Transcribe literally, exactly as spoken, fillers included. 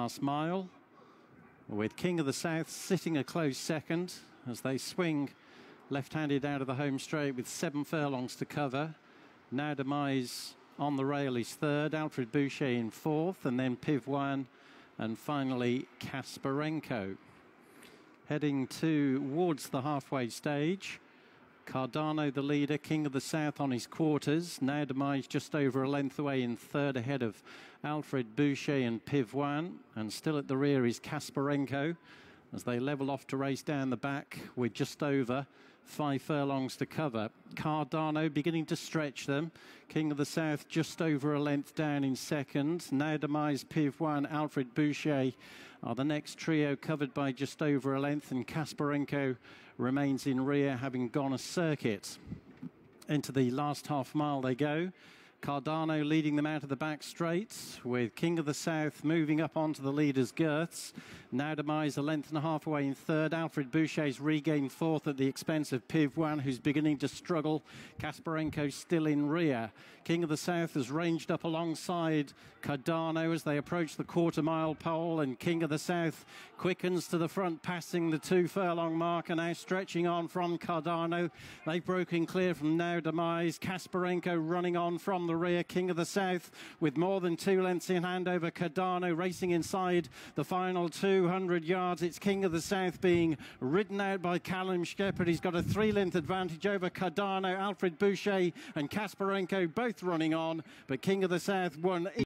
last mile, with King of the South sitting a close second as they swing left-handed out of the home straight with seven furlongs to cover. Now Demise on the rail is third, Alfred Boucher in fourth, and then Pivoine, and finally Kasparenko. Heading towards the halfway stage, Cardano the leader, King of the South on his quarters. Now Demise just over a length away in third, ahead of Alfred Boucher and Pivoine. And still at the rear is Kasparenko as they level off to race down the back with just over five furlongs to cover. Cardano beginning to stretch them. King of the South just over a length down in second. Now Demise, Pivoine, Alfred Boucher are the next trio, covered by just over a length, and Kasparenko remains in rear, having gone a circuit. Into the last half mile they go. Cardano leading them out of the back straight, with King of the South moving up onto the leader's girths. Now Demise a length and a half away in third. Alfred Boucher's regained fourth at the expense of Pivoine, who's beginning to struggle. Kasparenko still in rear. King of the South has ranged up alongside Cardano as they approach the quarter mile pole, and King of the South quickens to the front, passing the two furlong mark, and now stretching on from Cardano. They've broken clear from Now Demise. Kasparenko running on from the rear. King of the South with more than two lengths in hand over Cardano, racing inside the final two hundred yards. It's King of the South being ridden out by Callum Shepherd. He's got a three length advantage over Cardano. Alfred Boucher and Kasparenko both running on, but King of the South won